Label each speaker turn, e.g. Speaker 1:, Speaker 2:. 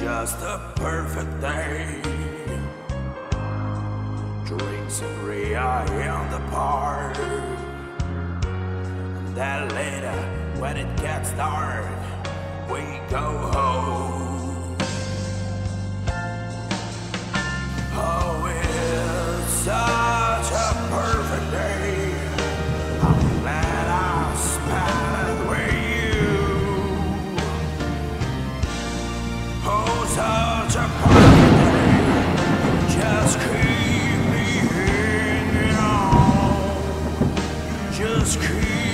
Speaker 1: just a perfect day. Drinks and Ria in the park. And then later, when it gets dark, we go home. Oh, it's such a perfect day. I'm glad I spent it with you. Oh, such a perfect day. Just keep me hanging on. Just keep